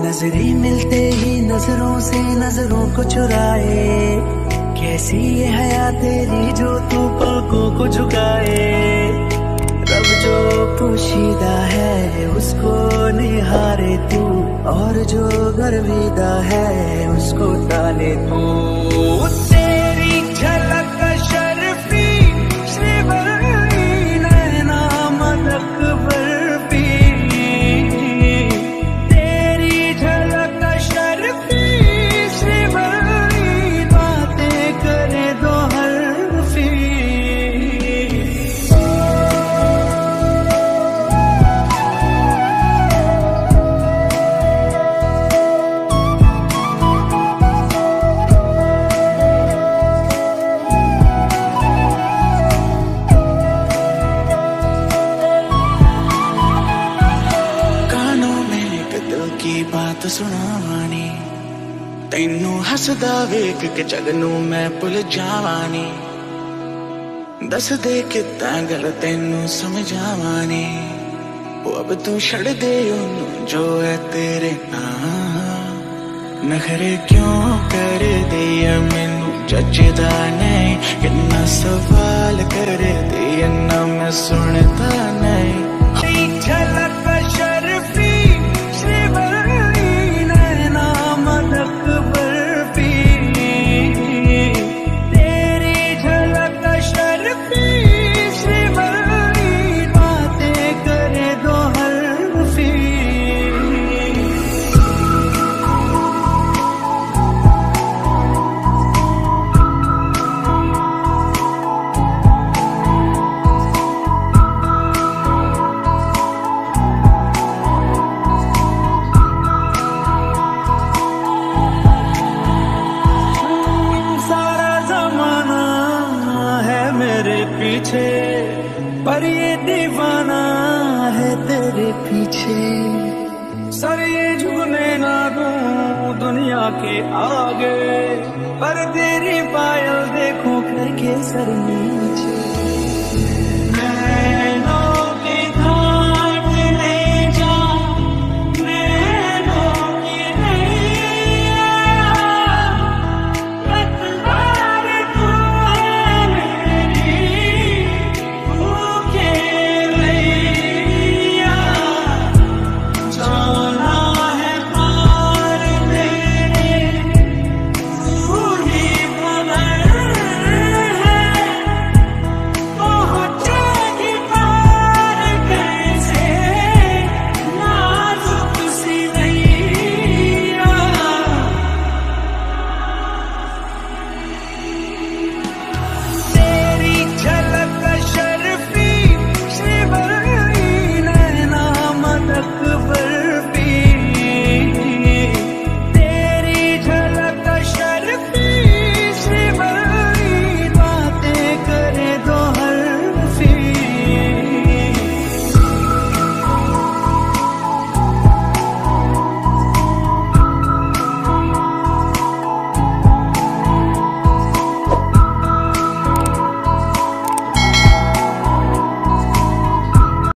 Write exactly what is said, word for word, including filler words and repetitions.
नजरें मिलते ही नजरों से नजरों को चुराए, कैसी ये हया तेरी जो तू पलकों को झुकाए। रब जो पोशीदा है उसको निहारे तू, और जो गर्विदा है उसको ताने तू। तेरी झलक शर्फी श्रीवल्ली नैना मदक बर्फी, तेरी झलक शर्फी श्रीवल्ली बातें करे दो हरफी। की बात सुनावानी, तैनू हसदा वेख के जग नू मैं भुल जावानी। दस दे कितां गल तैनू समझावानी, वो अब तू छड़ दे ओनू जो है तेरे नाल। नखरे क्यों कर दिया मैनू जचदा नहीं, किन्ना सवाल कर दिया ना मैं सुनता नहीं। झलक शर्फी श्रीवल्ली नैना मदक बर्फी, तेरी झलक शर्फी श्रीवल्ली बातें करे दो हरफी। पीछे पर ये दीवाना है तेरे पीछे, सर ये झुकने ना दूं दुनिया के आगे, पर तेरी पायल देखूं करके सर नीचे।